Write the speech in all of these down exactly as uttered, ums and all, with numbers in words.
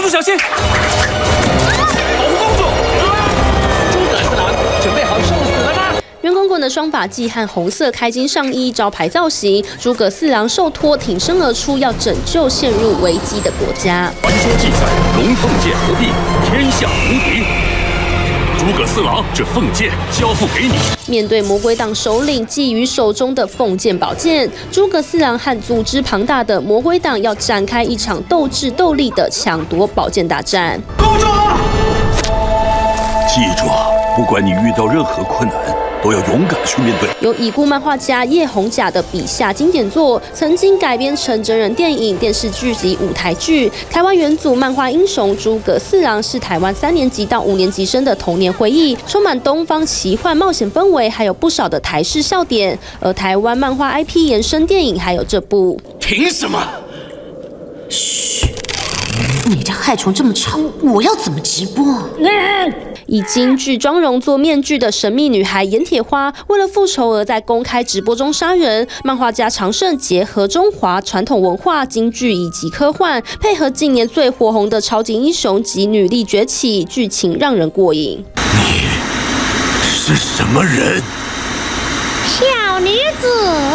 主小心！保护公主！诸葛四郎准备好受死了吗？ 袁滚滚的双发髻和红色开襟上衣招牌造型，诸葛四郎受托挺身而出，要拯救陷入危机的国家。 传说记载，龙凤剑合璧，天下无敌。 诸葛四郎，这凤剑交付给你。 面对魔鬼党首领觊觎手中的凤剑宝剑，诸葛四郎和组织庞大的魔鬼党要展开一场斗智斗力的抢夺宝剑大战。 公主，记住，不管你遇到任何困难，都要勇敢去面对。 由已故漫画家叶宏甲的笔下经典作，曾经改编成真人电影、电视剧及舞台剧。台湾元祖漫画英雄诸葛四郎是台湾三年级到五年级生的童年回忆，充满东方奇幻冒险氛围，还有不少的台式笑点。而台湾漫画 I P 延伸电影还有这部。 凭什么？ 嘘，你这害虫这么吵，我要怎么直播？嗯以京剧妆容做面具的神秘女孩盐铁花，为了复仇而在公开直播中杀人。漫画家常胜结合中华传统文化、京剧以及科幻，配合近年最火红的超级英雄及女力崛起，剧情让人过瘾。 你是什么人？ 小女子，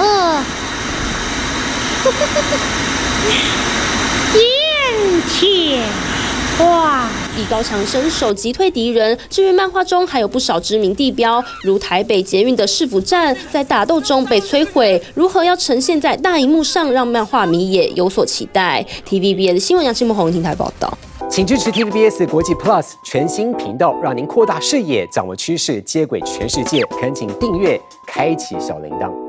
盐铁花。 艺高强身手击退敌人。至于漫画中还有不少知名地标，如台北捷运的市府站，在打斗中被摧毁。如何要呈现在大荧幕上，让漫画迷也有所期待。T V B S 新闻杨新木红听台报道。 请支持 T V B S 国际 Plus 全新频道，让您扩大视野，掌握趋势，接轨全世界。恳请订阅，开启小铃铛。